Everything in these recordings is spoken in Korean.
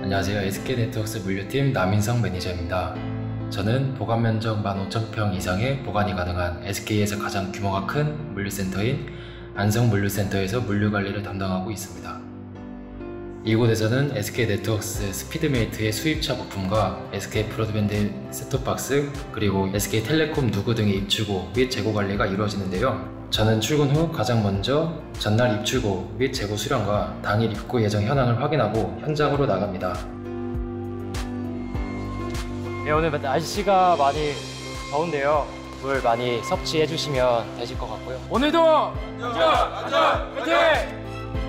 안녕하세요. SK네트워크스 물류팀 남인성 매니저입니다. 저는 보관 면적 15,000평 이상의 보관이 가능한 SK에서 가장 규모가 큰 물류센터인 안성물류센터에서 물류관리를 담당하고 있습니다. 이곳에서는 SK네트워크스 스피드메이트의 수입차 부품과 SK 브로드밴드 셋톱박스 그리고 SK텔레콤 누구 등의 입출고 및 재고 관리가 이루어지는데요. 저는 출근 후 가장 먼저 전날 입출고 및 재고 수량과 당일 입고 예정 현황을 확인하고 현장으로 나갑니다. 네, 오늘 날씨가 많이 더운데요. 물 많이 섭취해 주시면 되실 것 같고요. 오늘도 안전! 화이팅!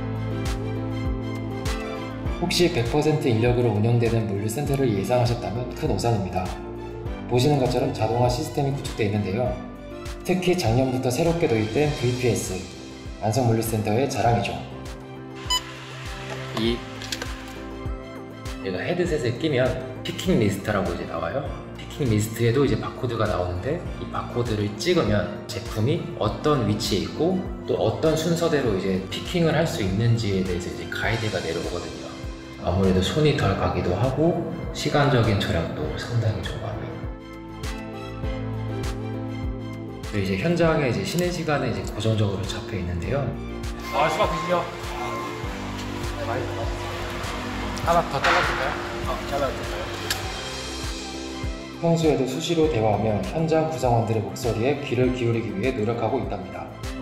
혹시 100% 인력으로 운영되는 물류센터를 예상하셨다면 큰 오산입니다. 보시는 것처럼 자동화 시스템이 구축되어 있는데요. 특히 작년부터 새롭게 도입된 VPS, 안성물류센터의 자랑이죠. 얘가 헤드셋에 끼면 피킹 리스트라고 이제 나와요. 피킹 리스트에도 이제 바코드가 나오는데 이 바코드를 찍으면 제품이 어떤 위치에 있고 또 어떤 순서대로 이제 피킹을 할 수 있는지에 대해서 이제 가이드가 내려오거든요. 아무래도 손이 덜 가기도 하고 시간적인 절약도 상당히 좀 많이. 이제 현장에 이제 쉬는 시간에 이제 고정적으로 잡혀 있는데요. 수박 드시죠. 많이 하나 더 잘라줄까요? 잘라줄까요? 평소에도 수시로 대화하며 현장 구성원들의 목소리에 귀를 기울이기 위해 노력하고 있답니다.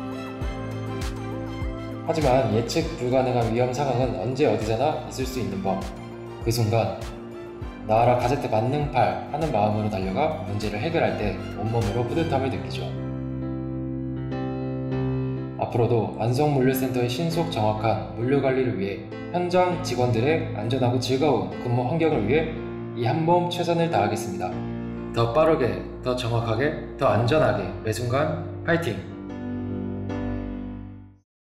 하지만 예측 불가능한 위험 상황은 언제 어디서나 있을 수 있는 법. 그 순간 나와라 가제트 만능팔 하는 마음으로 달려가 문제를 해결할 때 온몸으로 뿌듯함을 느끼죠. 앞으로도 안성물류센터의 신속 정확한 물류관리를 위해 현장 직원들의 안전하고 즐거운 근무 환경을 위해 이 한 몸 최선을 다하겠습니다. 더 빠르게, 더 정확하게, 더 안전하게 매 순간 파이팅!